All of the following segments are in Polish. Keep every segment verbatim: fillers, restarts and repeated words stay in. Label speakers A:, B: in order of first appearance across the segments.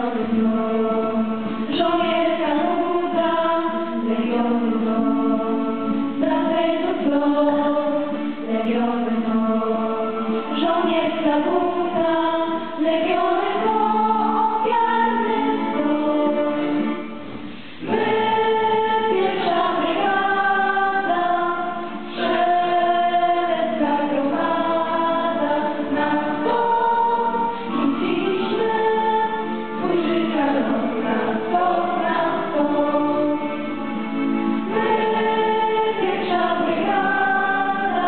A: Legiowy dom, żołnierska nuda, legiowy dom, zakrętu flot, legiowy dom, żołnierska nuda, legiowy dom, ofiarny dom. My, pierwsza brygada, strzelecka gromada, na wschód rzuciliśmy swój życia los, na wschód, na wschód. My, pierwsza brygada,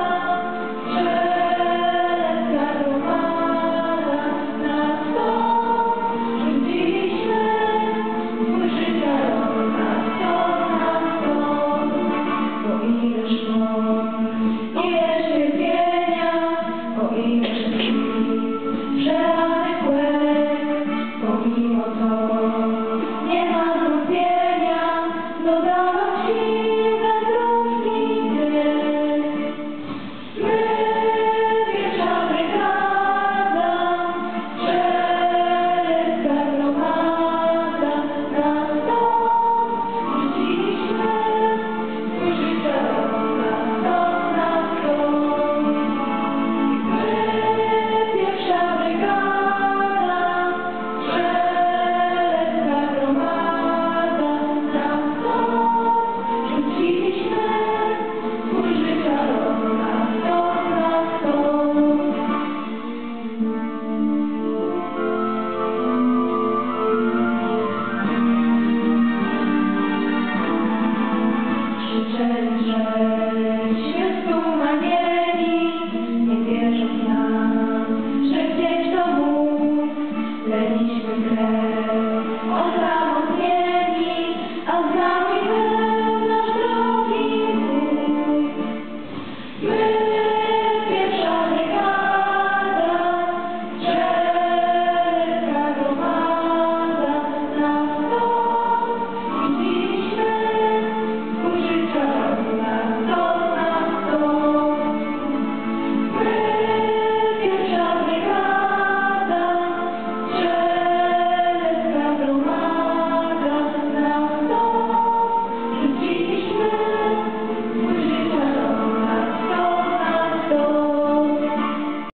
A: strzelecka gromada, na wschód rzuciliśmy swój życia los, na wschód, na wschód. O ileż mąk, ile cierpienia, o ileż krwi, przelanych łez, pomimo to nie ma wątpienia, dodawał sił wędrówki bieg. My, pierwsza brygada, strzelecka gromada, na wschód rzuciliśmy swój życia los, na wschód, na wschód. My, pierwsza brygada, strzelecka gromada, na wschód rzuciliśmy swój życia los, na wschód, na wschód. Krzyczeli, żeśmy zdumanieli, nie wierząc nam, że gdzieś to móc, leliśmy krew.